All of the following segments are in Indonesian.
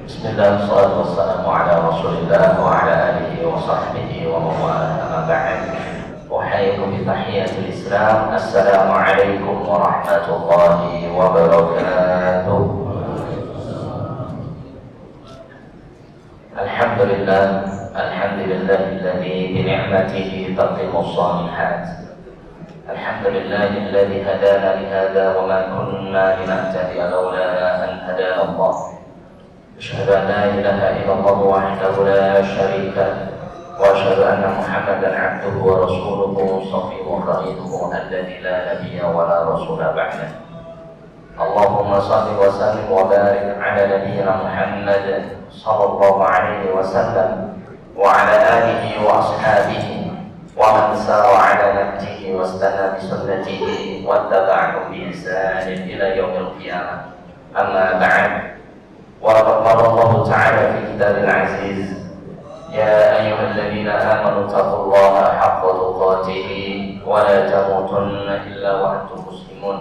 Bismillah, wassalatu wassalamu ala rasulillah wa ala alihi wa sahbihi wa mawala amma ba'd. Uhayyikum bi tahiyyatil Islam. Assalamualaikum warahmatullahi wabarakatuh. Alhamdulillah, alhamdulillahilladzi bi ni'matihi tatimmus shalihat. Alhamdulillahilladzi hadana li hadza wa ma kunna linahtadiya laula an hadana Allah. أشهد أن لا إله إلا الله وحده لا شريك له وأشهد أن محمدا عبده ورسوله صفيه وخليله الذي لا نبي ولا رسول بعده. اللهم صل وسلم وبارك على نبينا محمد صلى الله عليه وسلم وعلى آله وأصحابه ومن سار على نهجه واستنى بسنته واتبعه بإحسان إلى يوم القيامة. أما بعد، وقد قال الله تعالى في كتابه العزيز: يا أيها الذين آمنوا اتقوا الله حق تقاته ولا تموتن إلا وأنتم مسلمون.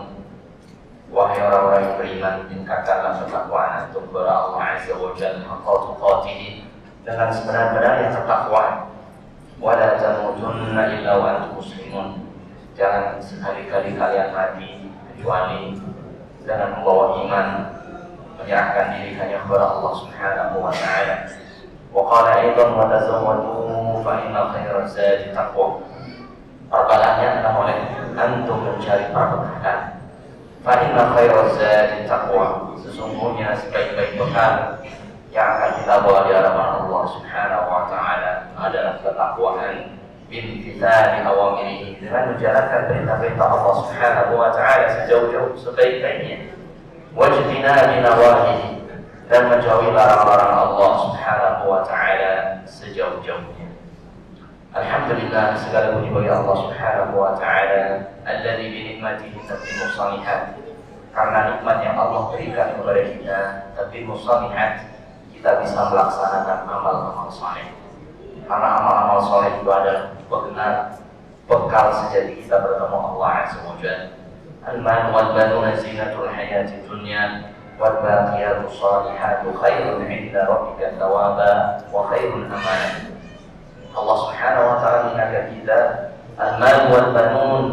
Wahai orang-orang yang beriman, tingkatkanlah ketakwaan antum kepada Allah Azza wa Jalla haqqa tuqatih, dengan sebenar-benarnya ketakwaan. Wala tamutunna illa wa antum muslimun. Jangan sekali-kali kalian mati kecuali dengan membawa iman, menyerahkan diri hanya kepada Allah Subhanahu wa ta'ala. Wa qala aidan wa tazawwadu fa inna khairaz zadi taqwa. Perbalahnya adalah oleh antum mencari perbekalan. Fa inna khairaz zadi taqwa. Sesungguhnya sebaik-baik bekal yang akan kita bawa di hadapan Allah Subhanahu wa ta'ala adalah ketakwaan bimtithali awamirihi, dengan menjalankan perintah-perintah Allah Subhanahu wa ta'ala sejauh-jauh sebaik-baiknya. Wajtinabi nawahihi, dan menjauhi larang-larang Allah Subhanahu wa ta'ala sejauh-jauhnya. Alhamdulillah, segala puji bagi Allah Subhanahu wa ta'ala alladzi bi nikmatihi tatimmus shalihat. Karena nikmat yang Allah berikan kepada kita, tatimmus shalihat, kita bisa melaksanakan amal-amal saleh. Karena amal-amal saleh itu adalah benar bekal sejati kita bertemu Allah Azza wa Jalla. Al-mal wal banuna zinatul hayatid dunya wal baqiyatus salihatu khairun 'inda rabbika thawaba wa khairun amala. Allah Subhanahu wa ta'ala mengingatkan kita, al-mal wal banun,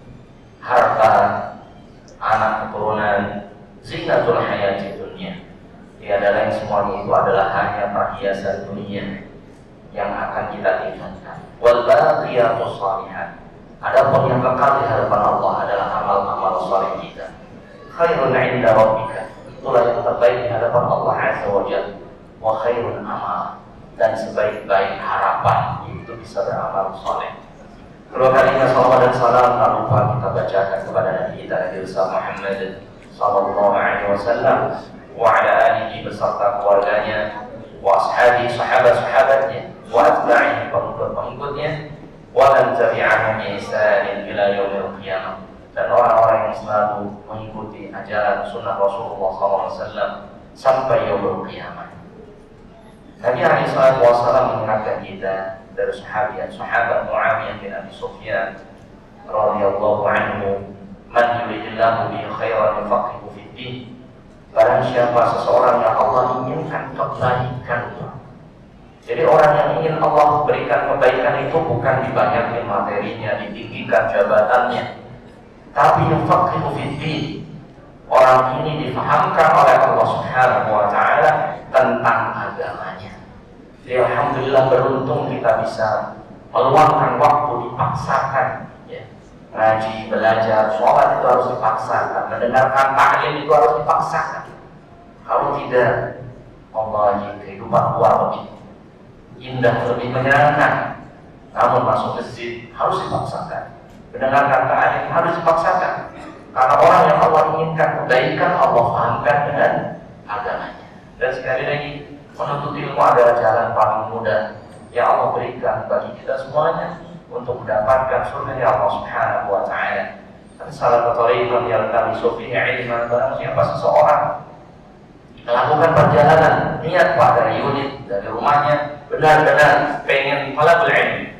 harta, anak keturunan, zinatul hayatid dunya. Tiada lain, semuanya itu adalah hanya perhiasan dunia yang akan kita tinggalkan. Wal baqiyatus salihat, adapun yang kekal di hadapan Allah adalah amal-amal saleh kita. Khairun 'inda rabbika, itulah yang terbaik di hadapan Allah Azza wa Jalla. Wa khairun amal, dan sebaik-baik harapan itu bisa beramal saleh. Kedua kalinya salawat dan salam tak lupa kita bacakan kepada Nabi kita Nabi Muhammad sallallahu alaihi wasallam wa ala alihi beserta keluarganya, wa ashabi, sahabat-sahabatnya, wa atba'ihi, pengikut-pengikutnya, walan tabi'ahum bi ihsanin ila yaumil qiyamah, dan orang-orang yang selalu mengikuti ajaran sunnah Rasulullah SAW sampai yaumil qiyamah. Nabi SAW mengingatkan kita dari sahabat Muawiyah bin Abi Sufyan radhiyallahu anhu, man yuridillahu bihi khairan yufaqihu fid din. Barang siapa seseorang yang Allah inginkan kebaikan. Jadi orang yang ingin Allah berikan kebaikan itu bukan dibanyakin materinya, ditinggikan jabatannya, tapi yufaqihu fid din. Orang ini difahamkan oleh Allah Subhanahu wa ta'ala tentang agamanya. Jadi alhamdulillah beruntung kita bisa meluangkan waktu, dipaksakan ya. Ngaji, belajar, sholat itu harus dipaksakan, mendengarkan ta'lim itu harus dipaksakan. Kalau tidak, wallahi kehidupan luar lebih indah, lebih menyenangkan. Namun masuk masjid harus dipaksakan, mendengarkan ta'lim harus dipaksakan. Karena orang yang Allah inginkan kebaikan, Allah fahamkan dengan agamanya. Dan sekali lagi, menuntut ilmu adalah jalan paling mudah yang Allah berikan bagi kita semuanya untuk mendapatkan surga Allah Subhanahu wa ta'ala. Dan salah satu tariqah yang kami sufihi ilman, barang siapa seseorang melakukan perjalanan niat Pak dari unit, dari rumahnya, benar-benar pengen talabul ilmi,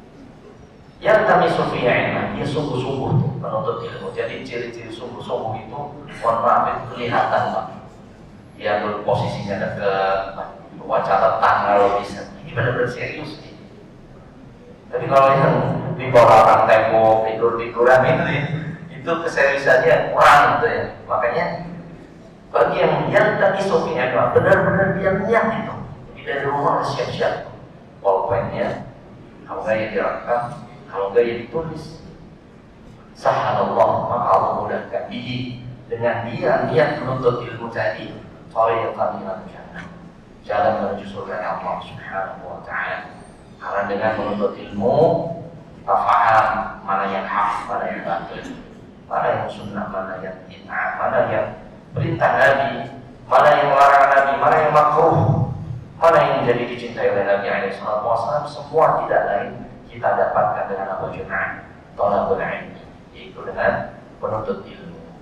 yang kami sufihi ilman, dia sungguh-sungguh menuntut ilmu. Jadi ciri-ciri sungguh-sungguh itu, mohon maaf, itu kelihatan Pak. dia posisinya dekat, bawa catatan kalau bisa. Ini benar-benar serius nih. Tapi kalau yang di bawah orang tembok tidur-tiduran itu keseriusannya kurang gitu ya. Makanya bagi yang tadi sofinya benar-benar dia niat itu. Jadi dari rumah harus siap-siap. Polpennya, kalau nggak ya direkam, kalau nggak ya ditulis. Sahanallah, maka Allah mudahkan diri dengan dia niat menuntut ilmu tadi. Tariqan ilal jannah, jalan menuju surga Allah Subhanahu wa Ta'ala. Karena dengan menuntut ilmu, kita paham mana yang hak, mana yang batil, mana yang sunnah, mana yang bid'ah, mana yang perintah Nabi, mana yang larangan Nabi, mana yang makruh, mana yang menjadi dicintai oleh Nabi SAW. Semua tidak lain kita dapatkan dengan apa jemaah? Thalabul ilmi, yaitu dengan penuntut ilmu.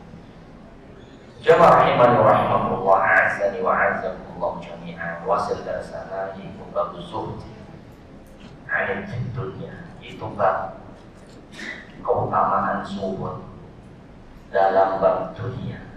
Jamaah rahimani wa rahimakumullah, a'azzani wa a'azzakumullah jami'an. Wasil dari sana yaitu bab zuhd anil dunya, itu bab keutamaan zuhud dalam bab dunia.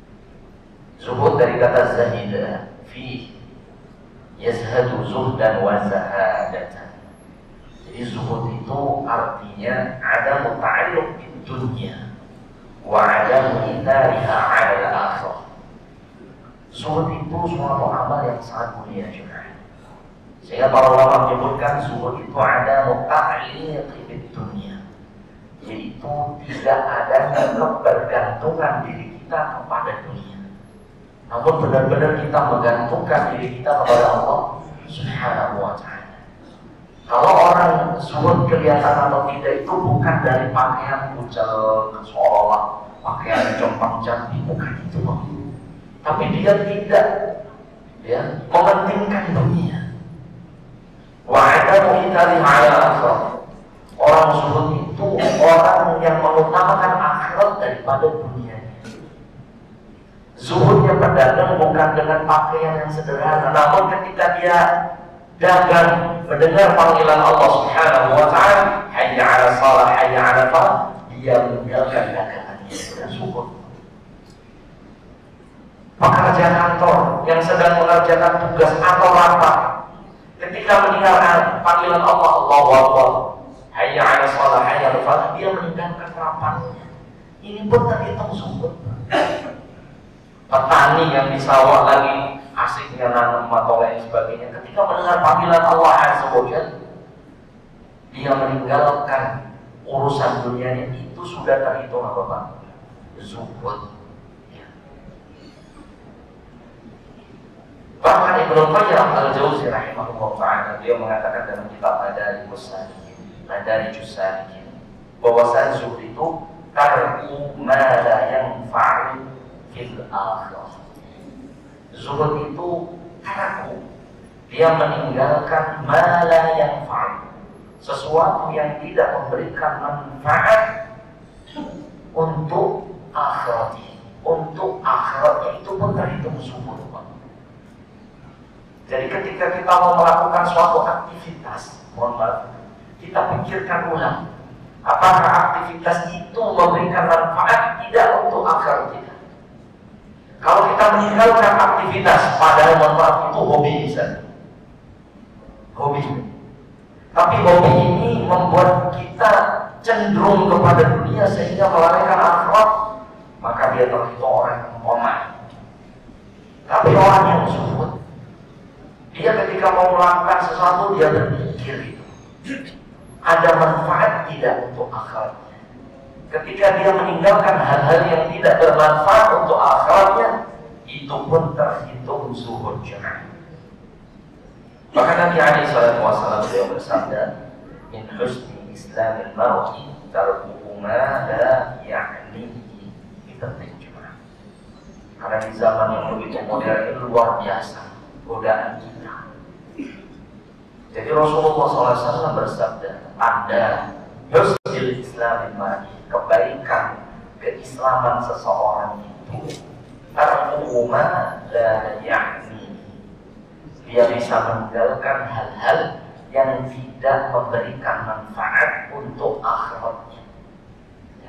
Zuhud dari kata zahid, fi yazhadu zuhdan wa zahadatan. Jadi zuhud itu artinya ada muta'alluq bid dunya wa ada mu'ithariha 'ala al-akhirah. Zuhud itu suatu amal yang sangat mulia juga. Sehingga para ulama menyebutkan zuhud itu ada muta'alliq bid dunya, yaitu tidak adanya kebergantungan diri kita kepada dunia, namun benar-benar kita menggantungkan diri kita kepada Allah Subhanahu wa Ta'ala. Kalau orang zuhud kelihatan atau tidak itu bukan dari pakaian kucel, seolah pakaian compang-camping, bukan itu, tapi dia tidak mementingkan dunia. Wa'adamu itari ala akhirah. Orang zuhud itu orang yang mengutamakan akhirat daripada dunia. Zuhudnya berdagang bukan dengan pakaian yang sederhana, namun ketika dia dagang mendengar panggilan Allah Subhanahu wa Ta'ala, hayya 'ala shalah, hayya 'ala falah, dia meninggalkan dagangannya dengan zuhud. Pekerja kantor yang sedang mengerjakan tugas atau rapat, ketika mendengar panggilan Allah, Allahu Akbar, hayya 'ala shalah, hayya 'ala falah, dia meninggalkan rapatnya. Ini pun terhitung zuhud. Petani yang di sawah lagi asiknya nanam atau lain sebagainya, ketika mendengar panggilan Allah Azza wa Jalla, dia meninggalkan urusan dunianya. Itu sudah terhitung apa Pak? Zuhud. Bahkan Ibnu Qayyim al-Jauzi rahimahullah ta'ala, dia mengatakan dalam kitab Madarijus Salikin, bahwasanya zuhud itu tarku ma la yanfa'u fil akhirah. Zuhud itu tarku, dia meninggalkan ma la yanfa'u, sesuatu yang tidak memberikan manfaat untuk akhiratnya. Untuk akhiratnya itu pun terhitung zuhud. Jadi ketika kita mau melakukan suatu aktivitas, mohon maaf, kita pikirkan ulang, apakah aktivitas itu memberikan manfaat tidak untuk akhirat kita. Kalau kita meninggalkan aktivitas, padahal manfaat itu hobi bisa, hobi. Tapi hobi ini membuat kita cenderung kepada dunia sehingga melalaikan akhirat, maka dia terhitung orang yang lemah. Tapi orang yang zuhud, dia ketika mau melakukan sesuatu, dia berpikir ada manfaat tidak untuk akhiratnya. Ketika dia meninggalkan hal-hal yang tidak bermanfaat untuk akhiratnya, itu pun terhitung zuhud jemaah. Bahkan Nabi alaihi salatu wasallam beliau bersabda, "Min husni islamil mar'i tarkuhu ma la ya'nihi." Itu penting jemaah. Karena di zaman yang begitu modern ini luar biasa godaan kita. Jadi Rasulullah SAW bersabda, tanda husnul islamil mar'i, kebaikan keislaman seseorang itu tarkuhu ma la ya'ni, dia bisa meninggalkan hal-hal yang tidak memberikan manfaat untuk akhiratnya.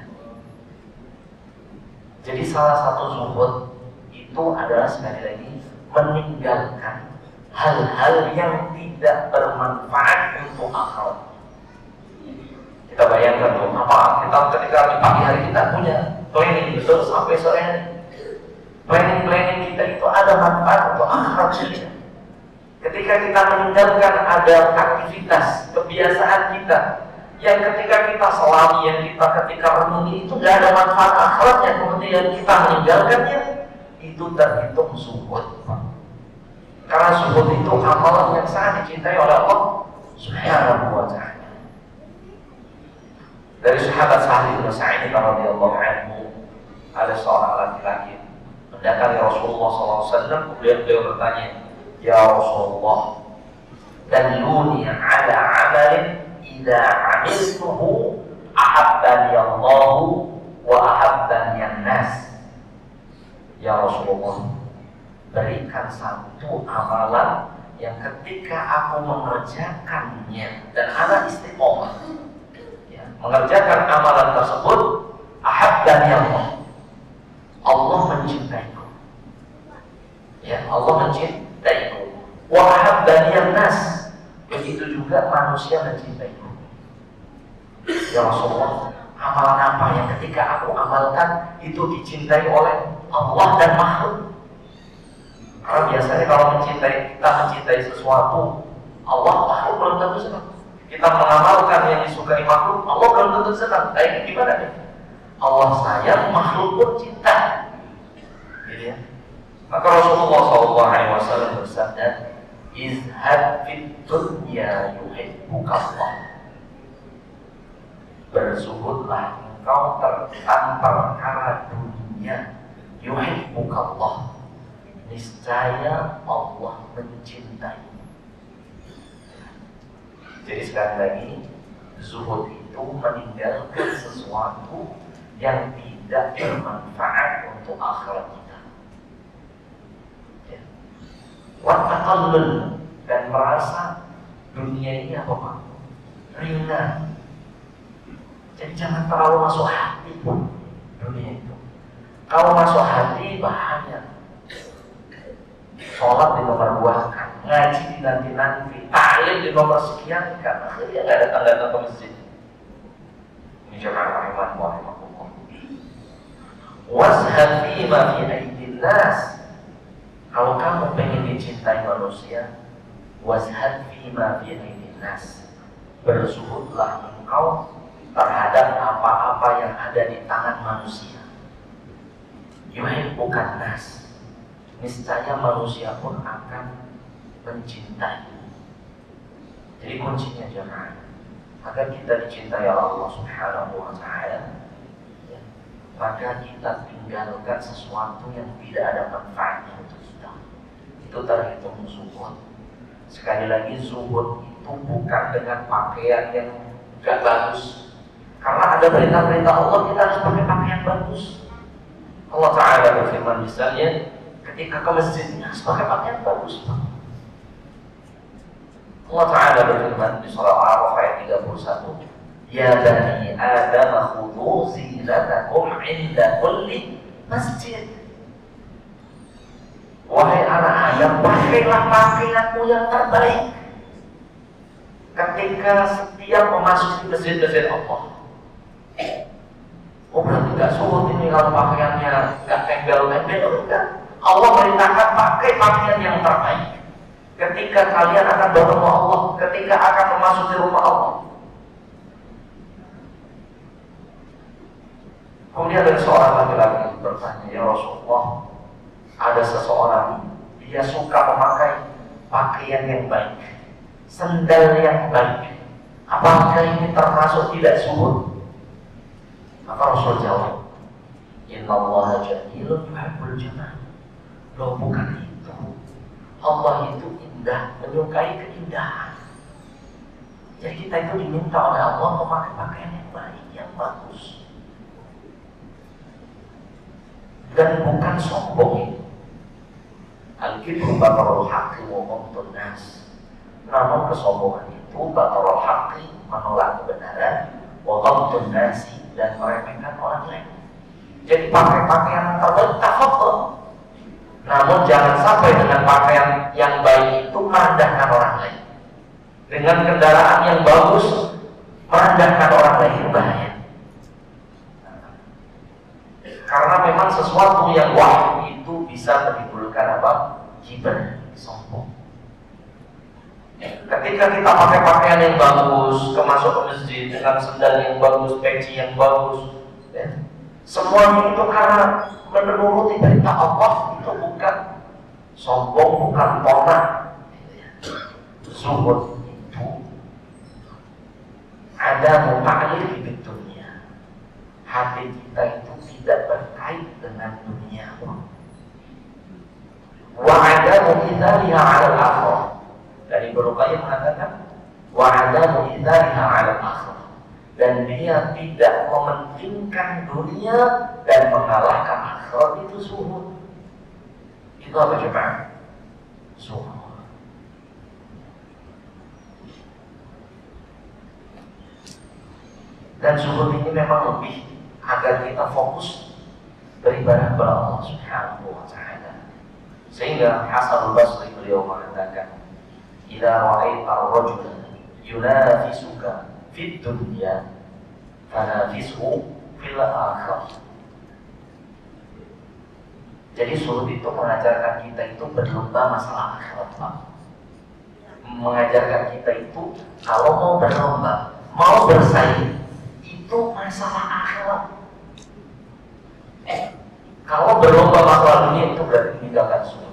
Jadi salah satu zuhud itu adalah sekali lagi meninggalkan hal-hal yang tidak bermanfaat untuk akhirat. Kita bayangkan tuh, apa kita ketika di pagi hari kita punya planning betul sampai sore hari. Planning kita itu ada manfaat untuk akhirat kita. Ketika kita meninggalkan ada aktivitas, kebiasaan kita yang ketika kita selami, yang kita ketika renungi itu tidak ada manfaat akhiratnya, kemudian kita meninggalkannya, itu terhitung zuhud. Karena zuhud itu amalan yang sangat dicintai oleh Allah Subhanahu wa ta'ala. Dari sahabat Sa'id bin Sa'id radhiyallahu anhu, ada seorang laki-laki mendatangi Rasulullah SAW, kemudian beliau bertanya, "Ya Rasulullah, dalluni ala amalin idza amiltuhu ahabbani Allah wa ahabbani an-nas." Ya Rasulullah, berikan satu amalan yang ketika aku mengerjakannya dan ana istiqomah, ya, mengerjakan amalan tersebut, ahabbani Allah, Allah mencintaiku, ya, Allah mencintaiku, wa ahabbani an-nas, begitu juga manusia mencintaiku. Ya Rasulullah, amalan apa yang ketika aku amalkan itu dicintai oleh Allah dan makhluk? Karena biasanya kalau kita mencintai sesuatu, Allah, makhluk belum tentu senang. Kita mengamalkan yang disukai makhluk, Allah belum tentu senang. Nah, gimana nih? Allah sayang, makhluk pun cinta. Gitu ya. Maka Rasulullah SAW bersabda, "Izhad fid dunya yuhibbuka Allah." Berzuhudlah engkau tentang perkara dunia, yuhibbuka Allah, niscaya Allah mencintai. Jadi sekali lagi, zuhud itu meninggalkan sesuatu yang tidak bermanfaat untuk akhirat kita. Ya. Wattaqallul, dan merasa dunia ini apa Pak? Ringan. Jadi jangan terlalu masuk hati pun dunia itu. Kalau masuk hati bahaya. Sholat di nomor 2 kan, ngaji di nanti-nanti, ta'lim di nomor sekian kan, akhirnya nggak ada tanda-tanda ke masjid. Ini jemaah rahimahullah. Wazhad fima fi aidin nas. Kalau kamu pengen dicintai manusia, wazhad fima fi aidin nas. Berzuhudlah engkau terhadap apa-apa yang ada di tangan manusia. Yuhibbukan nas, niscaya manusia pun akan mencintai. Jadi kuncinya jemaah, agar kita dicintai oleh Allah Subhanahu wa ta'ala, ya, maka kita tinggalkan sesuatu yang tidak ada manfaatnya untuk kita. Itu terhitung zuhud. Sekali lagi, zuhud itu bukan dengan pakaian yang gak bagus. Karena ada perintah-perintah Allah, kita harus pakai pakaian bagus. Allah Ta'ala berfirman misalnya, ketika ke masjidnya harus pakai pakaian bagus. Allah Ta'ala berfirman di surah Al-A'raf ayat 31, "Ya bani Adam khudhu zinatakum 'inda kulli masjid." Wahai anak Adam, pakailah pakaianmu yang terbaik ketika setiap memasuki masjid-masjid Allah. Oh, berarti gak sulit ini kalau pakaiannya gak tembel-tembel. Enggak. Allah merintahkan pakai pakaian yang terbaik ketika kalian akan bertemu Allah, ketika akan memasuki rumah Allah. Kemudian ada seorang laki-laki bertanya, "Ya Rasulullah, ada seseorang dia suka memakai pakaian yang baik, sendal yang baik. Apakah ini termasuk tidak zuhud?" Maka Rasul jawab, "Innallaha jamilun yuhibbul jamal." Loh, bukan itu. Allah itu indah, menyukai keindahan. Jadi kita itu diminta oleh Allah memakai pakaian yang baik, yang bagus. Dan bukan sombong. Al-kibru batarul haqqi wa ghamtun nas. Namun kesombongan itu batarul haqqi, menolak kebenaran, wa ghamtun nasi, dan meremehkan orang lain. Jadi pakai pakaian yang terbaik, tafadhol. Namun jangan sampai dengan pakaian yang baik itu merendahkan orang lain. Dengan kendaraan yang bagus merendahkan orang lain itu bahaya. Karena memang sesuatu yang wahyu itu bisa menimbulkan apa? Kibar, sombong. Ketika kita pakai pakaian yang bagus, masuk ke masjid dengan sendal yang bagus, peci yang bagus, ya, semuanya itu karena menuruti perintah Allah, itu bukan sombong, bukan tonak. Zuhud itu ada muta'alliq di dunia. Hati kita itu tidak terkait dengan dunia. Wa adamu ithariha 'ala al-akhirah. Dari Ibnu Qayyim mengatakan wa adamu ithariha 'ala al-akhirah. Dan dia tidak mementingkan dunia dan mengalahkan akhirat, itu zuhud. Itu apa coba? Zuhud. Dan zuhud ini memang lebih agar kita fokus beribadah kepada Allah Subhanahu wa ta'ala. Sehingga Hasan al-Basri beliau mengatakan, "Idza ra'aita ar-rajula yunafisuka fid dunya, fanafishu fil akhirah." Jadi zuhud itu mengajarkan kita itu berlomba masalah akhirat, Pak. Mengajarkan kita itu kalau mau berlomba, mau bersaing, itu masalah akhirat. Kalau berlomba masalah dunia itu berarti meninggalkan zuhud.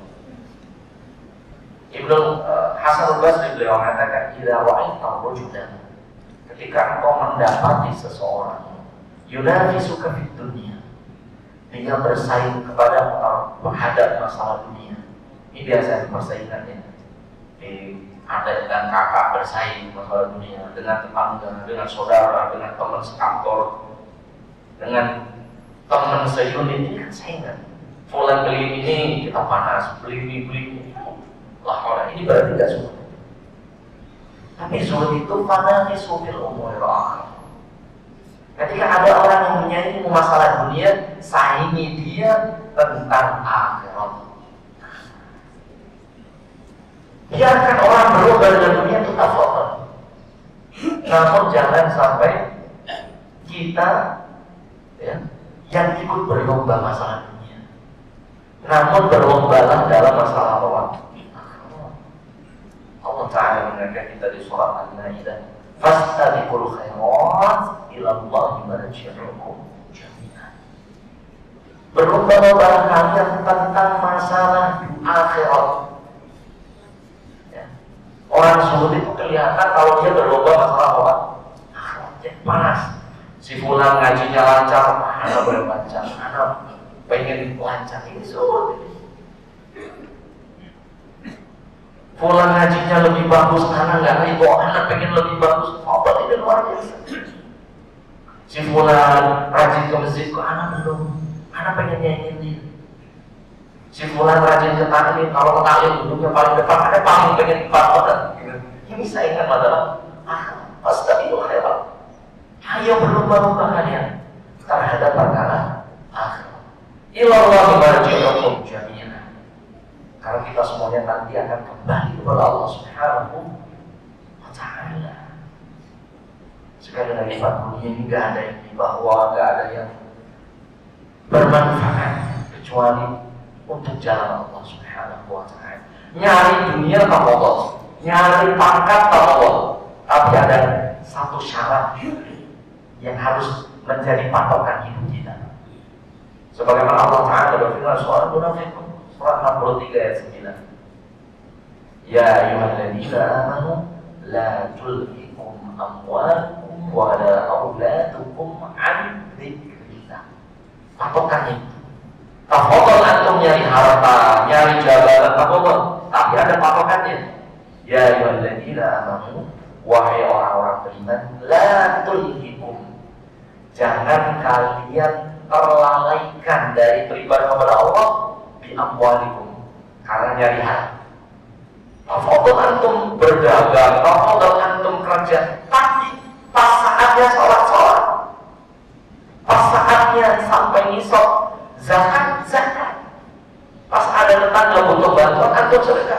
Ibnu Hasan al-Basri beliau mengatakan, "Idza ra'aita rajulan," ketika engkau mendapati seseorang, yunafisuka fid dunya, dia bersaing kepada menghadap masalah dunia. Ini biasa persaingannya. Ada dengan kakak bersaing masalah dunia, dengan tetangga, dengan saudara, dengan teman sekantor, dengan teman seunit. Ini kan saingan. Fulan beli ini kita panas, beli ini. Lah orang ini berarti tidak zuhud. Tapi zuhud itu fanafishu fil umuri akhirah. Ketika ada orang yang menyaingi masalah dunia, saingi dia tentang akhirat. Biarkan orang berlomba dengan dunia itu tafadhol. Namun jangan sampai kita ya, yang ikut berlomba masalah dunia. Namun berlombalah dalam masalah Allah. Allah Ta'ala mengatakan kita di surah Al-Maidah, "Fastabiqul khairat ila Allahi marji'ukum jami'an." Berlomba-lomba kalian tentang masalah akhirat. Ya. Orang zuhud itu kelihatan kalau dia berlomba masalah apa? Akhiratnya panas. Si fulan ngajinya lancar, anak boleh lancar, anak pengen lancar, ini zuhud. Fulan ngajinya lebih bagus, anak nggak ribo, anak pengen lebih bagus. Apa ini luar biasa. Si fulan rajin ke masjid, kok anak belum, anak pengen nyanyiin dia. Si fulan rajin ke taklim, kalau ke taklim duduknya paling depan, ada paling pengen depan orang. Ini saingan adalah fastabiqul khairat. Ayo berlomba-lomba kalian terhadap perkara akhirat. Ilallahi marji'ukum jami'an. Karena kita semuanya nanti akan kembali kepada Allah Subhanahu wa ta'ala. Sekali lagi Pak, dunia ini gak ada yang dibawa, gak ada yang bermanfaat kecuali untuk jalan Allah Subhanahu wa ta'ala. Nyari dunia tak Allah, nyari pangkat tak Allah. Tapi ada satu syarat yang harus menjadi patokan hidup kita. Sebagaimana Allah Ta'ala berfirman surah Munafiqun surat 63 ayat 9. Ya ayyuhalladzina amanu la tulhikum amwalukum wa la auladukum an dzikrillah. Patokannya itu. Tafadhol antum nyari harta, nyari jabatan, tafadhol. Tapi ada patokannya. Ya ayyuhalladzina amanu, wahai orang-orang beriman, la tulhikum, jangan kalian terlalaikan dari beribadah kepada Allah bi amwalikum, karena nyari harta. Tafadhol antum berdagang, tafadhol antum kerja, tapi pas saatnya sholat, pas saatnya sampai nisab zakat, pas ada buat sedekah.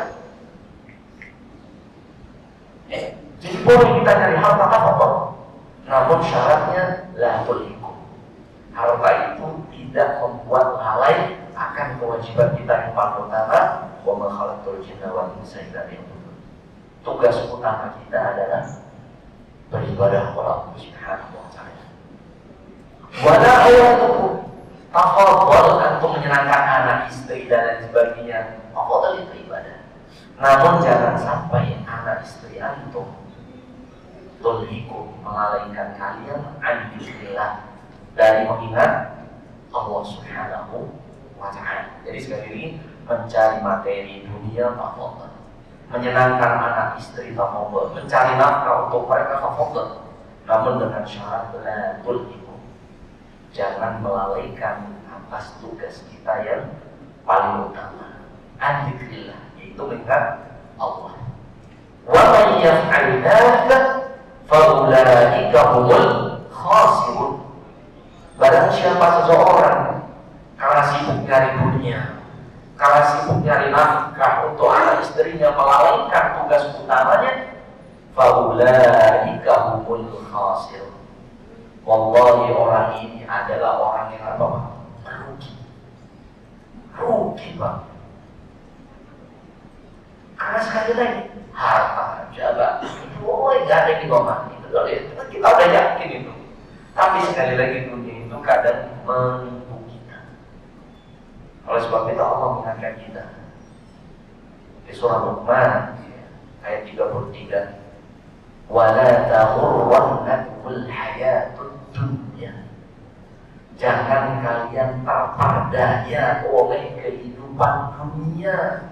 Jadi boleh kita cari harta apa? Namun syaratnya la tulhikum. Harta itu tidak membuat lalai akan kewajiban kita yang paling utama, wa ma khalaqtul jinna wal insa illa liya'budun. Tugas utama kita adalah beribadah kepada Allah Subhanahu wa taala. Wala ayatukum tafadhal antum menyenangkan anak, istri dan lain sebagainya. Tafadhal itu ibadah. Namun jangan sampai anak istri antum tulhikum melalaikan kalian an dzikrillah dari mengingat Allah Subhanahu wa taala. Jadi sekali lagi mencari materi dunia tafadhal. Menyenangkan anak istri tafadhal, mencari nafkah untuk mereka tafadhal. Namun dengan syarat la tulhikum. Jangan melalaikan atas tugas kita yang paling utama. An dzikrillah, yaitu mengingat Allah. Wa man yaf'al dzalika fa ulaika humul khasirun. Barang siapa seseorang karena sibuk nyari dunia, karena sibuk nyari nafkah untuk anak istrinya melalaikan tugas utamanya, fa ulaika humul khasirun. Wallahi orang ini adalah orang yang apa? Rugi Pak. Karena sekali lagi harta, jabatan, itu gak ada di bawah itu. Kita udah yakin itu. Tapi sekali lagi dunia itu kadang menipu kita. Oleh sebab itu Allah mengingatkan kita di surah Luqman ayat 33, wala taghurrannakumul hayatud dunya. Jangan kalian terperdaya oleh kehidupan dunia.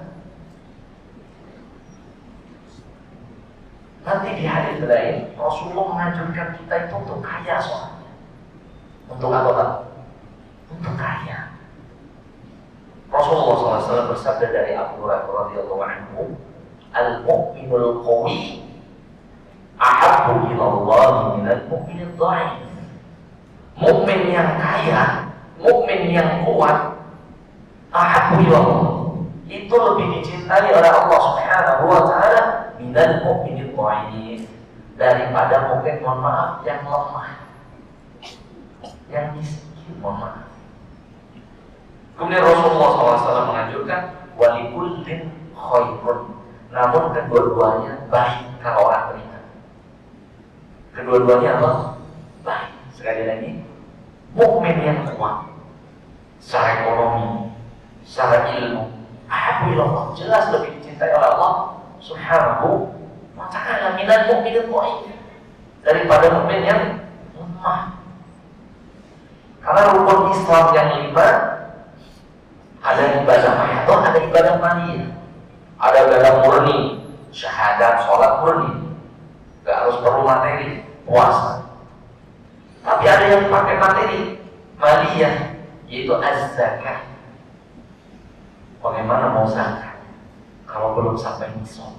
Nanti di hadis lain Rasulullah menganjurkan kita itu untuk kaya soalnya. Untuk apa Pak? Untuk kaya. Rasulullah SAW bersabda dari Abu Hurairah radhiyallahu anhu, al-mu'minul qawi ahabbu ila Allah minal mu'minid dha'if. Mukmin yang kaya, mukmin yang kuat, ahabbu ila Allah, itu lebih dicintai oleh Allah Subhanahu wa taala minal mu'minid dha'if, daripada mukmin, mohon maaf, yang lemah, yang miskin, mohon maaf. Kemudian Rasulullah SAW menganjurkan walikullin khairun, namun kedua-duanya baik kalau orang beriman. Kedua-duanya apa? Baik. Sekali lagi, mukmin yang kuat secara ekonomi, secara ilmu, ahabbu ila Allah, jelas lebih dicintai oleh Allah Subhanahu wa ta'ala minal mu'minid dha'if, daripada mukmin yang lemah. Karena rukun Islam yang 5 ada ibadah mahdoh, ada ibadah maniyah, ada ibadah murni, syahadat, sholat murni, gak harus perlu materi, puasa. Tapi ada yang pakai materi maliyah, yaitu az-zakah. Bagaimana mau zakat kalau belum sampai nisab?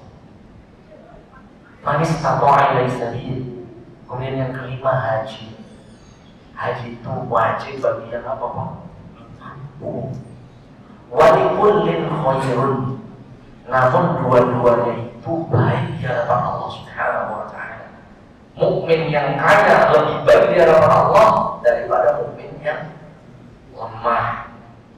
Manis tato'a ilai sabil. Kemudian yang kelima haji. Haji itu wajib bagi yang apa-apa mampu. Walikullin khairun, namun dua-duanya itu baik di hadapan Allah Subhanahu wa ta'ala. Mukmin yang kaya lebih baik di hadapan Allah daripada mukmin yang lemah.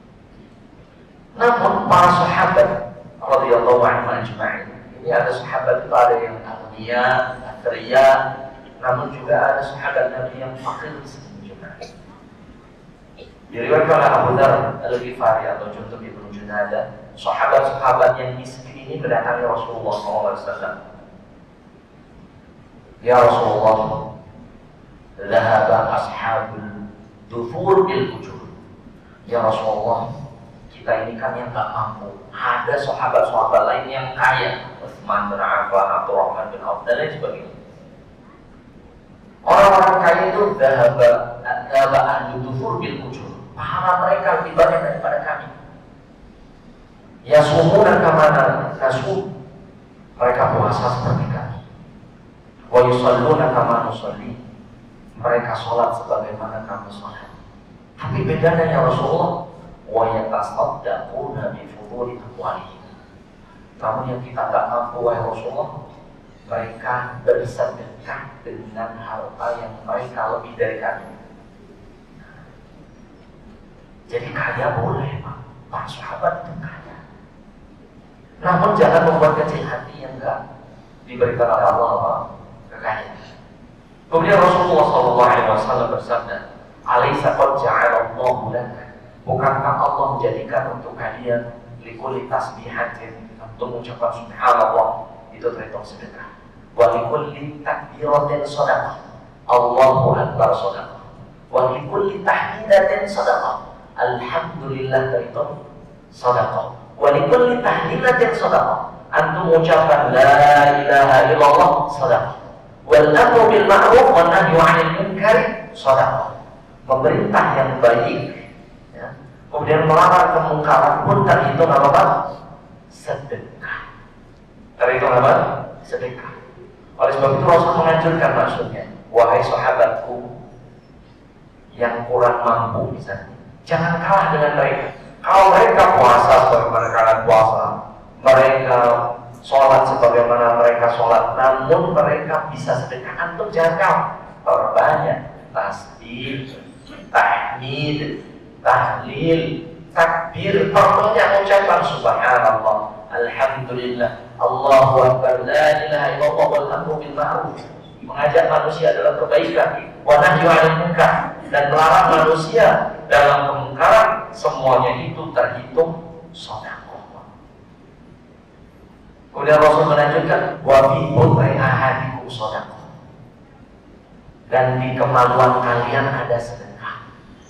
Namun para sahabat radhiyallahu anhum ajma'in, ini ada sahabat itu ada yang agniya, athriya, namun juga ada sahabat Nabi yang fakir miskin juga. Diriwayatkan oleh Abu Dzar Al-Ghifari atau Jundub ibn Junadah, sahabat-sahabat yang miskin ini mendatangi Rasulullah SAW. Ya Rasulullah, dhahaba ashabul dufur bil ujur. Ya Rasulullah, kita ini kan yang gak mampu. Ada sahabat-sahabat lain yang kaya, Utsman bin Affan, Abdurrahman bin Auf dan lain sebagainya. Orang-orang kaya itu dhahaba ahlu dufur bil ujur. Pahala mereka lebih banyak daripada kami. Ya sumuna kamana nasum, mereka puasa seperti kami. Wa yusalluna kama nusalli, mereka sholat sebagaimana kami sholat. Tapi bedanya ya Rasulullah, wa yatasaddaquna bi fuduli amwalihim, Namun yang kita nggak mampu, wahai Rasulullah, mereka bersedekah dengan harta yang mereka lebih dari kami. Jadi kaya boleh, Pak. Para sahabat itu kaya. Namun jangan membuat kecil hati yang enggak diberikan oleh Allah, Pak, kekayaan. Kemudian Rasulullah SAW bersabda, "Alaisa qad ja'alallahu laka." Bukankah Allah menjadikan untuk kalian likulli tasbihatin, untuk mengucapkan subhanallah itu terhitung sedekah. Wa likulli takbiratin shadaqah. Allahu akbar shadaqah. Wa likulli tahmidatin shadaqah. Alhamdulillah terhitung shadaqah. Wa likulli tahlilatin shadaqah. Antum mengucapkan la ilaha illallah shadaqah. Wal amru bil ma'ruf wan nahyu 'anil munkar shadaqah. Memerintah yang baik, ya, kemudian melarang kemungkaran pun terhitung apa? Sedekah. Terhitung apa? Sedekah. Oleh sebab itu Rasul menganjurkan, maksudnya, wahai sahabatku yang kurang mampu misalnya, jangan kalah dengan mereka. Kalau mereka puasa sebagaimana kalian puasa, mereka sholat sebagaimana mereka sholat, namun mereka bisa sedekah, antum jangan kalah. Perbanyak tasbih, tahmid, tahlil, takbir, perbanyak ucapan subhanallah, alhamdulillah, Allahu akbar, la ilaha illallah, wal amru bil ma'ruf. Mengajak manusia dalam kebaikan, wa nahyu 'anil munkar, dan melarang manusia dalam kemungkaran, semuanya itu terhitung sedekah. Kemudian Rasul melanjutkan, wa fi bud'i ahadikum sedekah. Dan di kemaluan kalian ada sedekah.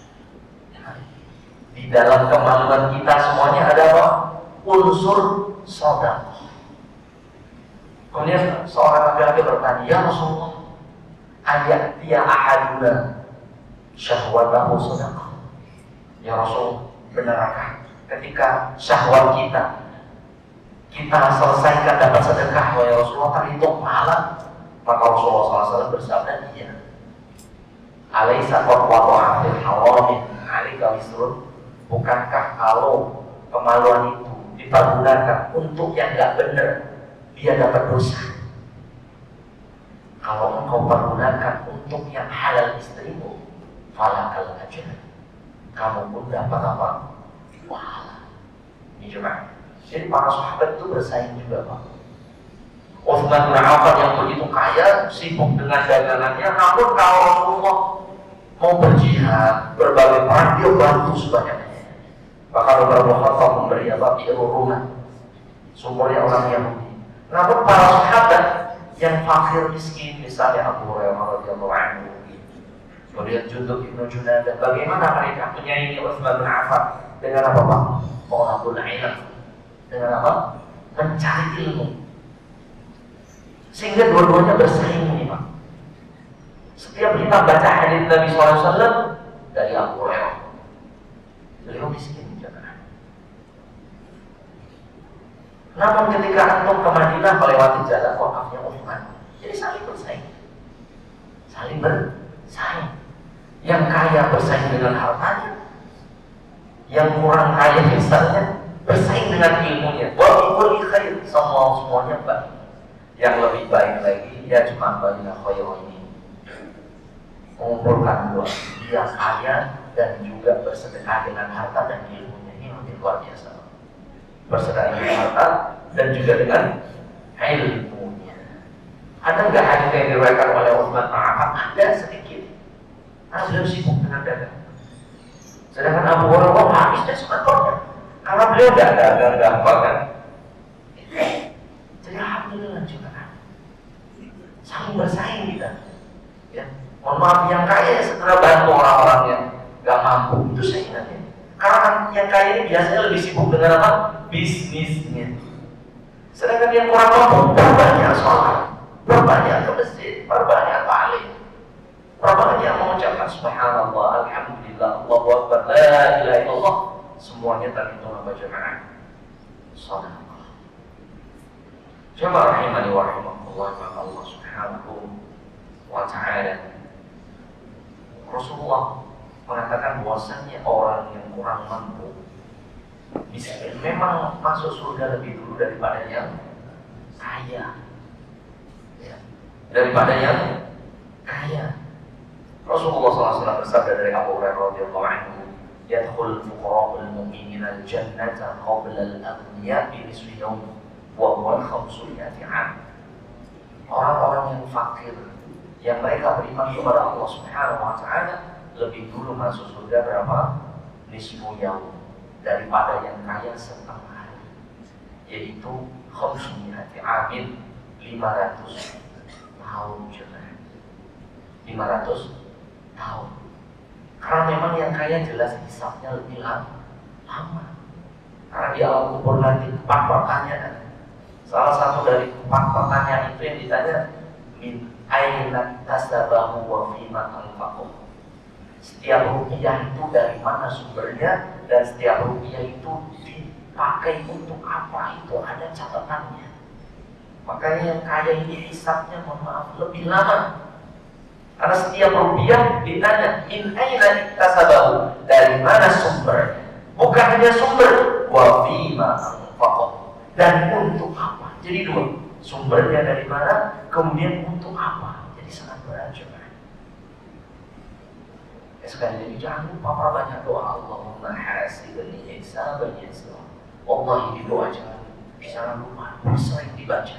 Di dalam kemaluan kita semuanya ada apa? Unsur sedekah. Kemudian seorang laki-laki bertanya, ya Rasulullah, ayat dia ahaduna syahwatahu sedekah. Ya Rasul, benarkah ketika syahwat kita selesaikan dapat sedekah, ya Rasulullah, terhitung pahala? Maka Rasulullah SAW bersabda, iya. Alaisa qad waqa'a fil haramin 'alaika wisrun. Bukankah kalau kemaluan itu dipergunakan untuk yang enggak benar, dia dapat dosa? Kalau engkau pergunakan untuk yang halal istrimu, falakal ajr, kamu pun dapat apa? Pahala. Ini cuma. Jadi para sahabat itu bersaing juga, Pak. Utsman bin Affan yang begitu kaya, sibuk dengan dagangannya, namun kalau Rasulullah mau berjihad, berbagai perang, dia bantu sebanyaknya. Bahkan Umar bin Khattab memberi apa? Rumah, sumbernya orang Yahudi. Namun para sahabat yang fakir miskin, misalnya Abu Hurairah radhiyallahu anhu, kemudian Jundub bin Junadah, bagaimana mereka menyaingi Utsman bin Affan dengan apa, Pak? Thalabul ilm, dengan apa? Mencari ilmu. Sehingga dua-duanya bersaing ini, Pak. Setiap kita baca hadis Nabi SAW dari Abu Hurairah, beliau miskin jangan. Namun ketika antum ke Madinah melewati jalan wakafnya Utsman, jadi saling bersaing. Saling bersaing. Yang kaya bersaing dengan hartanya, yang kurang kaya misalnya bersaing dengan ilmunya. Wa bikulli khair, semuanya baik. Yang lebih baik lagi, ya cuma baina khairaini, mengumpulkan dua, dia kaya dan juga bersedekah dengan harta dan ilmunya. Ini lebih luar biasa. Bersedekah dengan harta dan juga dengan ilmunya. Ada nggak hadis yang diriwayatkan oleh Utsman bin Affan? Ada sedikit. Karena beliau sibuk dengan dagang. Sedangkan Abu Hurairah habisnya sebenarnya karena beliau nggak dagang apa kan. Jadi alhamdulillah juga kan. Saling bersaing kita. Ya. Mohon maaf, yang kaya segera bantu orang-orang yang nggak mampu, itu saya ingatnya. Karena yang kaya ini biasanya lebih sibuk dengan apa? Bisnisnya. Sedangkan yang kurang mampu, berbanyak sholat, berbanyak ke masjid, berbanyak ta'lim, berbanyak mengucapkan subhanallah, alhamdulillah, Allahu akbar, la ilaha illallah, semuanya terhitung apa jemaah? Sedekah. Coba rahimani wa rahimakumullah, maka Allah subhanahu wa ta'ala, Rasulullah mengatakan bahwasannya orang yang kurang mampu miskin memang masuk surga lebih dulu daripada yang kaya. Ya. Daripada yang kaya. Rasulullah SAW bersabda dari Abu Hurairah radhiyallahu anhu, "Yadkhul fuqara'ul mu'minina al-jannata qabla al-aghniya bi nisfi yawm wa huwa 500 'am." Orang-orang yang fakir, yang mereka beriman kepada Allah Subhanahu wa taala lebih dulu masuk surga berapa? Nisfu yawm, daripada yang kaya setengah hari, yaitu 500 'amin, 500 tahun. 500 tahun. Karena memang yang kaya jelas hisabnya lebih lama. Karena di alam kubur nanti 4 pertanyaan. Salah satu dari 4 pertanyaan itu yang ditanya, min aina tasabahu wa fima anfaqahu. Setiap rupiah itu dari mana sumbernya, dan setiap rupiah itu dipakai untuk apa, itu ada catatannya. Makanya yang kaya ini hisabnya, mohon maaf, lebih lama. Karena setiap rupiah ditanya, min aina tasabahu, dari mana sumbernya. Bukan hanya sumber, wa fima anfaqahu, dan untuk apa. Jadi 2, sumbernya dari mana, kemudian untuk apa. Jadi sangat berat juga. Sekali lagi jangan lupa perbanyak doa. Allahumma hasibni hisaban yasira. Wallahi di doa jangan lupa, sering dibaca.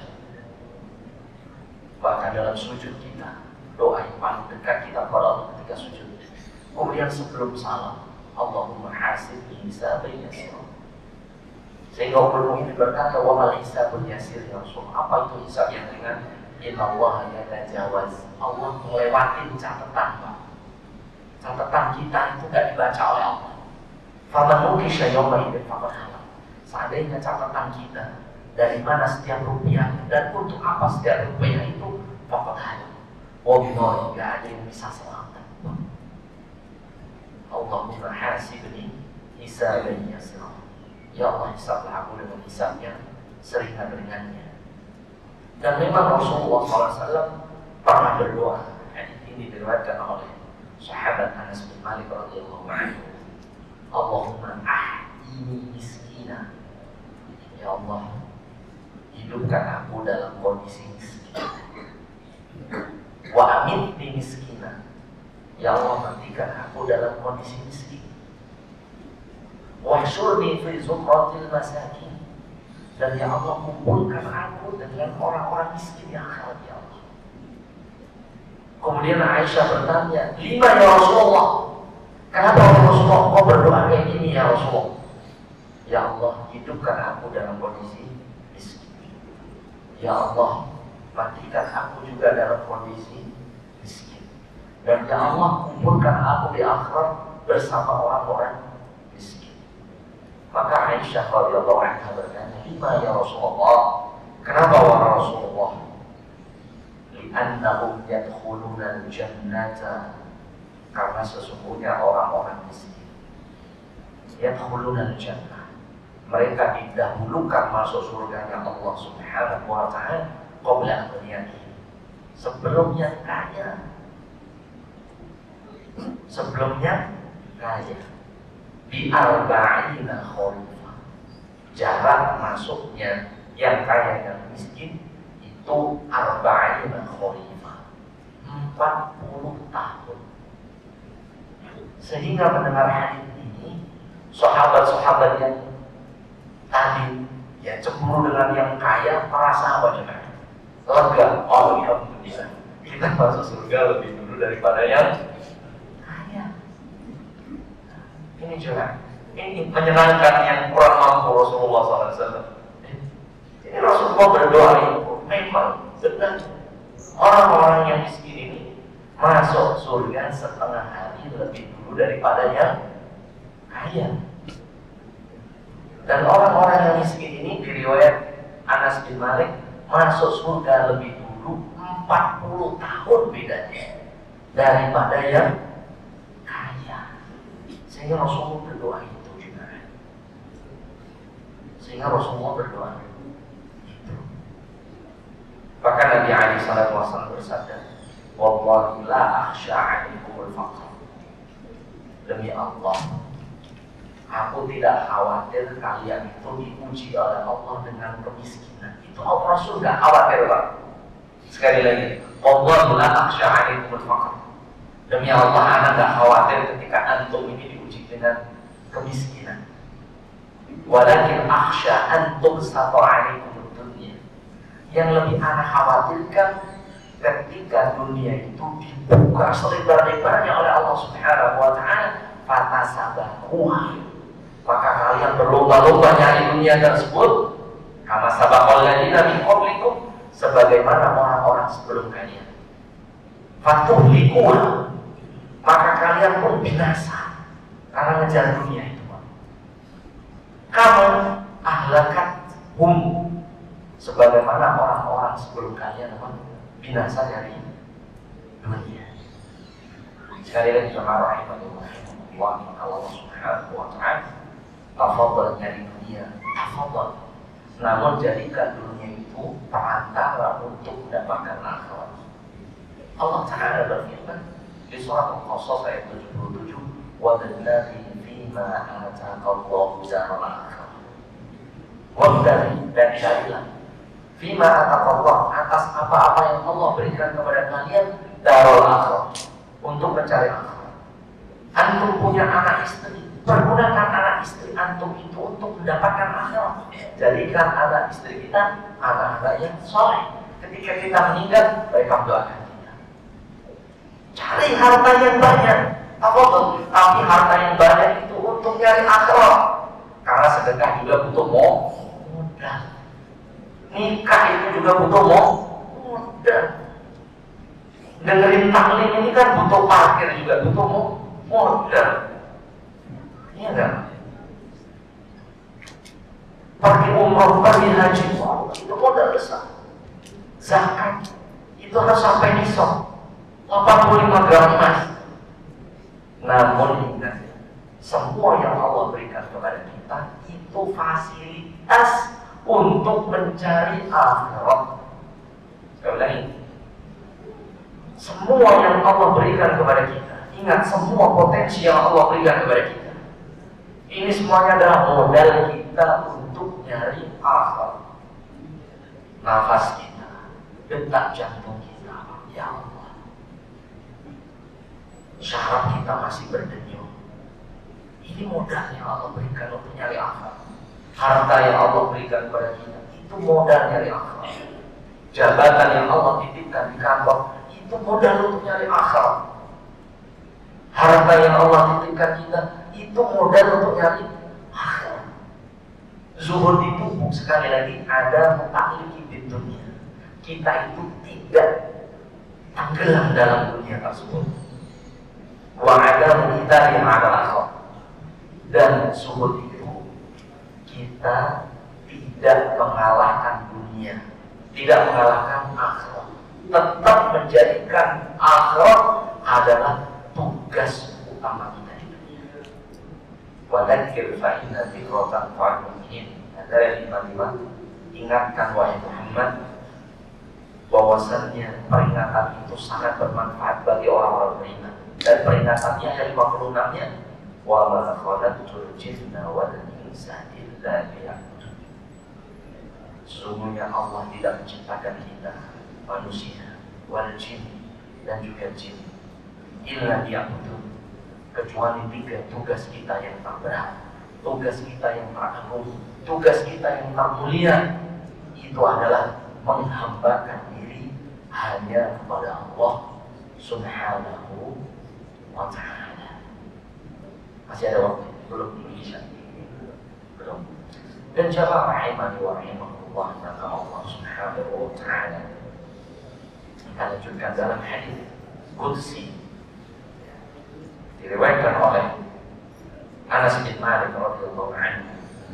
Bahkan dalam sujud kita, doa yang paling dekat kita kepada Allah ketika sujud. Kemudian sebelum salam, Allahumma hasibni hisaban yasira. Sehingga ulama ini berkata, wa mal hisabun yasir ya Rasul. Apa itu hisab yang ringan? Inna Allah yatajawaz. Allah melewati catatan, Pak. Catatan kita itu gak dibaca oleh Allah. Faman nukisha yawma idin faqad halal. Seandainya catatan kita, dari mana setiap rupiah dan untuk apa setiap rupiah itu, faqad halal. Wallahi gak ada yang bisa selamat. Allahumma hasibni hisaban yasira. Ya Allah, hisablah aku dengan hisab yang seringan-ringannya. Dan memang Rasulullah SAW pernah berdoa. Ini diriwayatkan oleh sahabat Anas bin Malik radhiyallahu anhu. Allahumma ahyini miskina. Ya Allah, hidupkan aku dalam kondisi miskin. Wa amitni miskina. Ya Allah, matikan aku dalam kondisi miskin. Wahsyurni fi zumratil masakin. Dan ya Allah, kumpulkan aku dengan orang-orang miskin yang akhirat, ya Allah. Kemudian Aisyah bertanya, 5 ya Rasulullah. Kenapa Rasulullah kau berdoa kayak gini ya Rasulullah? Ya Allah, hidupkan aku dalam kondisi miskin. Ya Allah, matikan aku juga dalam kondisi miskin. Dan ya Allah, kumpulkan aku di akhirat bersama orang-orang miskin. Maka Aisyah radhiyallahu anha bertanya, 5 ya Rasulullah. Kenapa wahai Rasulullah? Li'annahum yadkhuluna al-jannata, karena sesungguhnya orang-orang miskin yadkhuluna al-jannah, mereka didahulukan masuk surganya Allah Subhanahu wa ta'ala qabla aghniyahim, sebelum yang kaya. Sebelumnya kaya. Bi arba'ina khalifah. Jarak masuknya yang kaya dan miskin itu arba'ina khalifah, 40 tahun. Sehingga mendengar hadis ini, sahabat-sahabat yang tadi ya cemburu dengan yang kaya merasa apa juga? Lega. Oh ya, alhamdulillah, kita masuk surga lebih dulu daripada yang kaya. Ini juga, ini menyenangkan yang kurang mampu Rasulullah SAW. Ini Rasulullah berdoa itu memang benar. Orang-orang yang miskin ini masuk surga setengah hari lebih dulu daripada yang kaya. Dan orang-orang yang miskin ini diriwayat Anas bin Malik masuk surga lebih dulu 40 tahun bedanya daripada yang kaya. Sehingga Rasulullah berdoa itu juga. Sehingga Rasulullah berdoa itu. Bahkan Nabi Ali sallallahu alaihi wasallam bersabda, "Wallahi la akhsha 'alaikumul faqr." Demi Allah, Aku tidak khawatir kalian itu diuji oleh Allah dengan kemiskinan. Itu Allah Rasul nggak khawatir, Pak. Sekali lagi, Allah la akhsha 'alaikumul faqr. Demi Allah, anak nggak khawatir ketika antum ini diuji dengan kemiskinan. Walakin akhsha antum satu 'alaikumud dunya. Yang lebih anak khawatirkan ketika dunia itu dibuka selebar-lebarnya oleh Allah Subhanahu wa Ta'ala, fatasabahuha, maka kalian berlomba-lomba nyari dunia tersebut, kama sabaqal ladzina min qablikum, sebagaimana orang-orang sebelum kalian. Fatuhlikuha, maka kalian pun binasa karena ngejar dunia itu. Kamu ahlakat sebagaimana orang-orang sebelum kalian binasa dari dunia. Sekali lagi jemaah rahimahullah, Allah Subhanahu wa Ta'ala, tafadhal dari dunia, tafadhal. Namun jadikan dunia itu perantara untuk mendapatkan akhirat. Allah Ta'ala berfirman di surat Al-Qasas ayat 77, wa dzalli fima ataqallahu daral akhirah. Wa dzalli, dan carilah fima ataqallahu, atas apa-apa yang Allah berikan kepada kalian, darul akhirah, untuk mencari akhirat. Antum punya anak istri, pergunakan anak istri antum itu untuk mendapatkan akhirat. Jadikan anak istri kita anak-anak yang soleh. Ketika kita meninggal, mereka doakan kita. Cari harta yang banyak, tapi harta yang banyak itu untuk nyari akhirat. Karena sedekah juga butuh modal. Nikah itu juga butuh modal. Dengerin taklim ini kan butuh parkir juga, butuh modal. Iya enggak? Pergi umroh, pergi haji, itu modal besar. Zakat itu harus sampai nisab 85 gram emas. Namun ingat, semua yang Allah berikan kepada kita itu fasilitas untuk mencari akhirat. Sekali lagi, semua yang Allah berikan kepada kita, ingat, semua potensi yang Allah berikan kepada kita, ini semuanya adalah modal kita untuk nyari akhirat. Nafas kita, detak jantung kita, ya Allah, syaraf kita masih berdenyut, ini modal yang Allah berikan untuk nyari akhirat. Harta yang Allah berikan kepada kita, itu modal nyari akhirat. Jabatan yang Allah titipkan di kantor, itu modal untuk nyari akhirat. Harta yang Allah titipkan kita, itu modal untuk nyari akhirat. Zuhud itu sekali lagi ada mutakliki di dunia. Kita itu tidak tenggelam dalam dunia tersebut. Wa ada kita yang ada akhirat. Dan zuhud itu kita tidak mengalahkan dunia, tidak mengalahkan akhirat. Tetap menjadikan akhirat adalah tugas utama kita di dunia. Wadzakir fa inna dzikra tanfa'ul mu'minin. Dari 55, ingatkan wahai Muhammad bahwasannya peringatan itu sangat bermanfaat bagi orang-orang beriman. Dan peringatannya yang 56-nya, wa ma khalaqtul jinna wal insa illa liya'budun. Sesungguhnya Allah tidak menciptakan kita manusia, wal jin, dan juga jin, illa liya'budun, kecuali 3 tugas kita yang terberat, tugas kita yang teragung, tugas kita yang termulia, itu adalah menghambakan diri hanya kepada Allah Subhanahu wa Ta'ala. Masih ada waktu? Belum bisa. Belum. Dan jamaah rahimani wa rahimakumullah, maka Allah Subhanahu wa Ta'ala kita lanjutkan dalam hadis qudsi diriwayatkan oleh Anas bin Malik radhiyallahu anhu.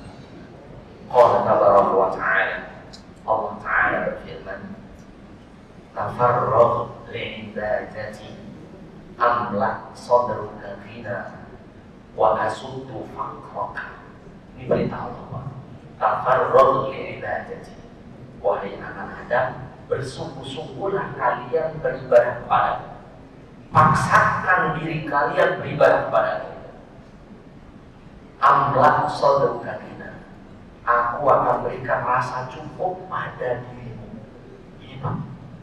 Qala tabaraka wa ta'ala, Allah Ta'ala berfirman, tafarragh li'ibadati amla sadruka ghina wa asuddu faqraka. Ini berita Allah. Tafarragh li'ibadati, wahai anak Adam, bersungguh-sungguhlah kalian beribadah kepada, paksakan diri kalian beribadah kepada. amla sadruka ghina. Aku akan berikan rasa cukup pada dirimu. Ini Pak.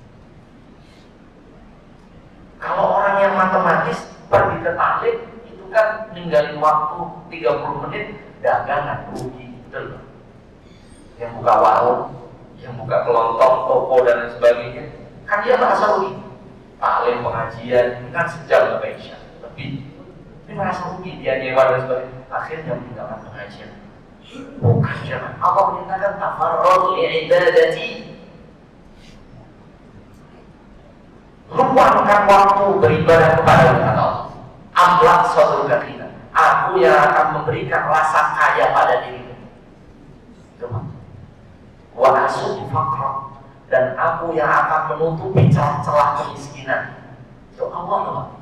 Kalau orang yang matematis pergi ke taklim itu kan ninggalin waktu 30 menit dagangan rugi, betul. Yang buka warung, yang buka kelontong, toko dan lain sebagainya, kan dia merasa rugi. Taklim pengajian ini kan sejam sampai isya lebih. Ini merasa rugi, dia nyewa dan sebagainya. Akhirnya meninggalkan pengajian. Bukan, jangan. Allah menyatakan tafarrud li'ibadati. Luangkan waktu beribadah kepada Allah. Amlak sadruka ghina. Aku yang akan memberikan rasa kaya pada dirimu. Wa asud faqra, dan aku yang akan menutupi celah-celah kemiskinan. Itu Allah.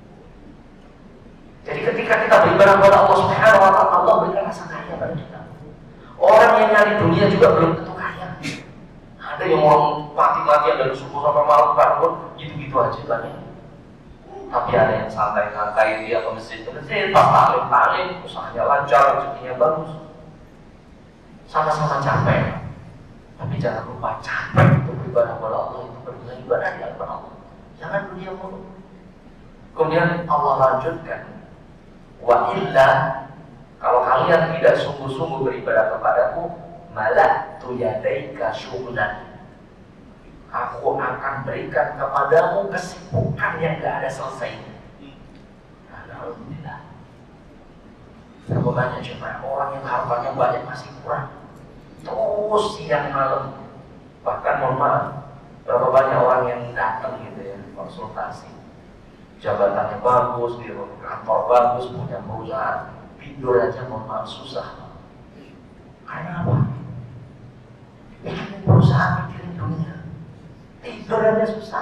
Jadi ketika kita beribadah kepada Allah Subhanahu wa taala, Allah berikan rasa kaya pada kita. Orang yang nyari dunia juga belum tentu kaya. Ada yang orang mati-matian dari subuh sampai malam bangun gitu-gitu aja banyak. Tapi ada yang santai-santai, dia ke masjid, pas taklim, usahanya lancar, rezekinya bagus. Sama-sama capek. Tapi jangan lupa capek untuk beribadah kepada Allah itu berbeda ibadah di hadapan Allah. Jangan dunia mulu. Kemudian Allah lanjutkan, wa illa, kalau kalian tidak sungguh-sungguh beribadah kepadaku, malaktu yadaika syughlan. Aku akan berikan kepadamu kesibukan yang tidak ada selesainya. Alhamdulillah. Berapa banyak jemaah orang yang hartanya banyak masih kurang, terus siang malam. Bahkan mohon maaf, berapa banyak orang yang datang gitu ya konsultasi, jabatannya bagus, di kantor bagus, punya perusahaan, tidur aja mohon maaf susah. Karena apa? Bikin perusahaan, mikirin dunia, tidur aja susah.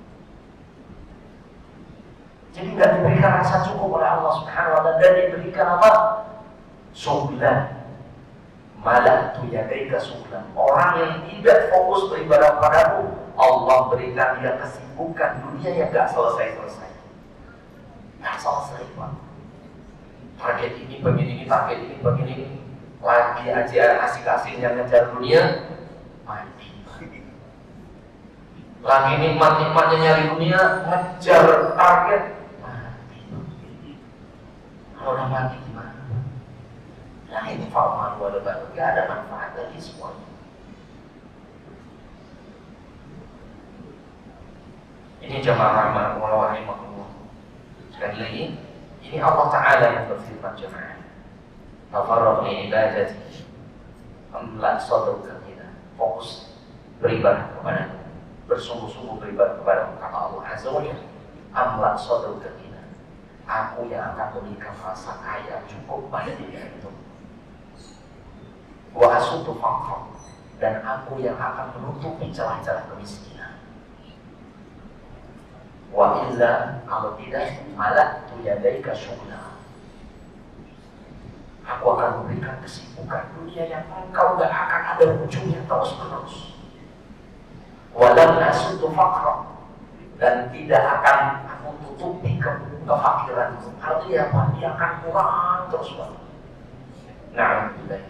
Jadi nggak diberikan rasa cukup oleh Allah Subhanahu wa taala, dan diberikan apa? Syughlan. Malaktu yadaika syughlan. Orang yang tidak fokus beribadah padamu, Allah berikan dia kesibukan dunia yang nggak selesai-selesai. Nggak selesai, Pak. Target ini, pengen ini, target ini, pengen ini. Lagi aja asik-asiknya ngejar dunia, mati. Lagi nikmat-nikmatnya nyari dunia, ngejar target, mati. Kalau udah mati gimana? Nah ini fa'amal wa lebar, gak ada manfaat lagi semuanya. Ini jamaah rahimahullah rahimahullah. Sekali lagi, ini Allah Ta'ala yang berfirman jemaah. Tafarraq li ibadati, amla sadruka ghina. Fokus beribadah kepada, bersungguh-sungguh beribadah kepada kata Allah Azza wa Jalla. Amla sadruka ghina. Aku yang akan memberikan rasa kaya cukup pada diri itu. Wa asutu faqra, dan aku yang akan menutupi celah-celah kemiskinan. Wa illa, kalau tidak, malaktu yadaika syughlan. Aku akan memberikan kesibukan dunia yang engkau gak akan ada ujungnya terus-menerus. Walam asutu faqra, dan tidak akan aku tutupi kefakiran. Artinya apa? Dia akan kurang terus-menerus. Na'udzubillah.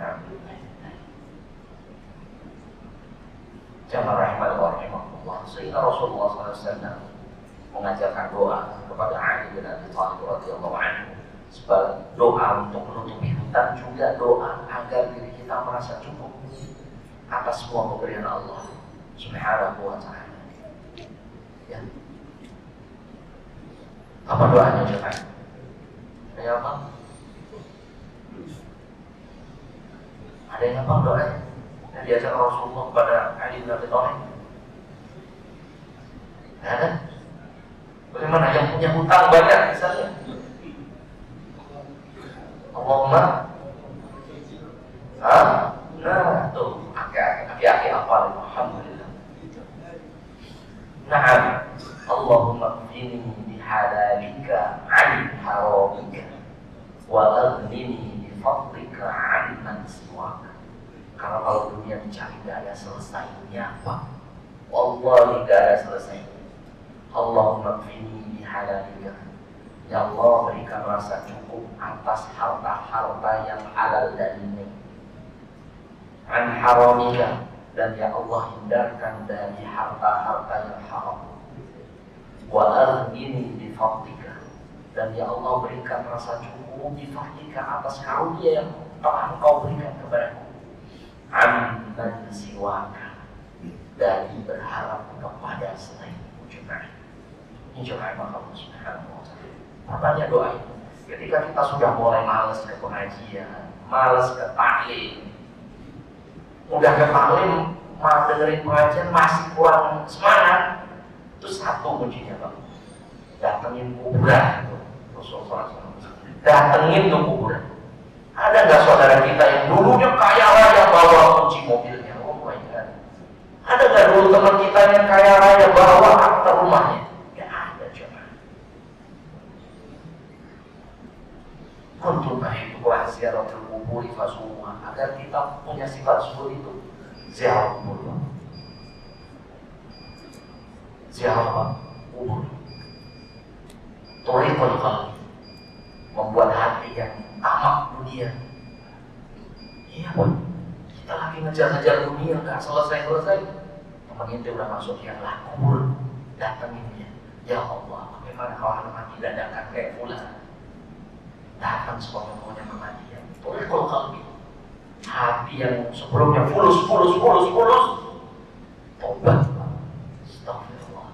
Jamaah rahimahullah, sehingga Rasulullah SAW mengajarkan doa kepada Ali bin Abi Thalib radhiyallahu anhu sebagai doa untuk menutupi hutang, juga doa agar diri kita merasa cukup atas semua pemberian Allah Subhanahu wa ta'ala. Ya. Apa doanya coba? Ada apa? Ada yang apa doanya? Yang diajarkan Rasulullah kepada Ali bin Abi Thalib? Ada? Bagaimana yang punya hutang banyak misalnya? Allahumma, nah tuh, aki-aki apa? Alhamdulillah. Naam, Allahumma qini bihalalika 'an haramika wa aghnini bi fadlika 'amman siwaka. Karena kalau dunia dicari gak ada selesainya, Pak. Wallahi gak ada selesainya. Allahumma qini bihalalika, Ya Allah berikan rasa cukup atas harta-harta yang halal darimu, an haramika, dan ya Allah hindarkan dari harta-harta yang haram. Wa aghnini bi fadlika, dan ya Allah berikan rasa cukup bi fadlika atas karunia yang telah Engkau berikan kepadaku. Amman siwaka, dari berharap kepada selainmu. Ini jemaah Allah Subhanahu wa ta'ala. Makanya doa itu, ketika kita sudah mulai malas ke pengajian, malas ke taklim, udah ke taklim, malah dengerin pengajian masih kurang semangat, itu satu kuncinya Bang, datengin kuburan. Rasulullah SAW datengin tuh kuburan. Ada nggak saudara kita yang dulunya kaya raya bawa kunci mobilnya? Oh my God. Ada nggak dulu teman kita yang kaya raya bawa akta rumahnya? Ya ada coba. Untuk itu ziaratul kubur fasuha, agar kita punya sifat seperti itu. Ziarah kubur. Ziarah kubur. Thariqul qalbi, membuat hati yang tamak dunia. Iya Pak, kita lagi ngejar-ngejar dunia nggak selesai-selesai. Teman itu udah masuk yang lah kubur, datengin dia. Ya Allah, bagaimana kalau anak mati dadakan kayak fulan? Datang semuanya kematian. Thariqul qalbi, hati yang sebelumnya fulus, tobat. Astagfirullah.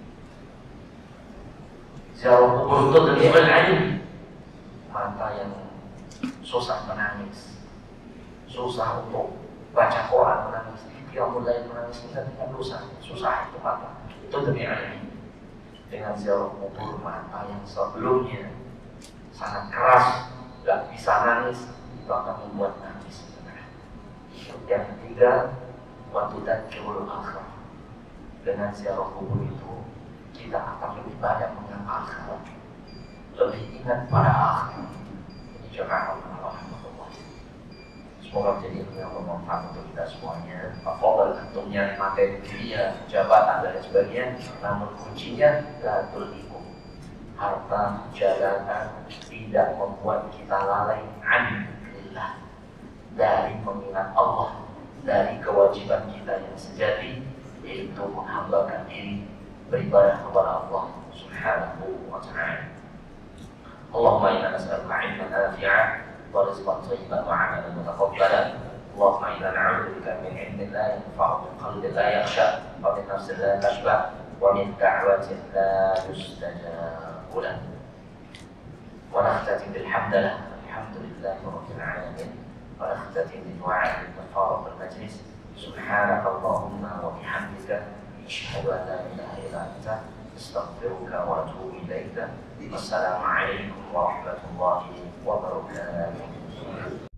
Ziarah kubur itu dengan alim. Mata yang susah menangis, susah untuk baca Quran menangis, dia mulai menangis dengan dosa, susah itu mata. Itu demi alim. Dengan ziarah kubur, mata yang sebelumnya sangat keras, gak bisa nangis, itu akan membuat nangis. Yang ketiga, waktu dan kebul akhir. Dengan ziarah kubur itu, kita akan lebih banyak mengenal akhirat, lebih ingat pada akhir. Ini jemaah Allah. Semoga menjadi ilmu yang bermanfaat untuk kita semuanya. Afdal antum nyari materi dunia, jabatan dan sebagainya, namun kuncinya la tulhikum. Harta, jabatan tidak membuat kita lalai anillah, dari mengingat Allah, dari kewajiban kita yang sejati, yaitu menghambakan diri beribadah kepada Allah Subhanahu wa ta'ala. Allahumma inna nas'aluka 'ilman nafi'an wa rizqan thayyiban wa 'amalan mutaqabbalan. Allahumma inna na'udzubika min 'ilmin la yanfa'u, min qalbin la yakhsha, wa min nafsin la tashba', wa min da'watin la yustajab lahu. Wa nakhtatim bil hamdalillah, alhamdulillahi rabbil 'alamin. Wa nakhtatim bi du'a'i kafarat al-majlis. Subhanakallahumma wa bihamdika, asyhadu an la ilaha illa anta, astaghfiruka wa atubu ilaika. Wassalamu alaikum warahmatullahi wabarakatuh.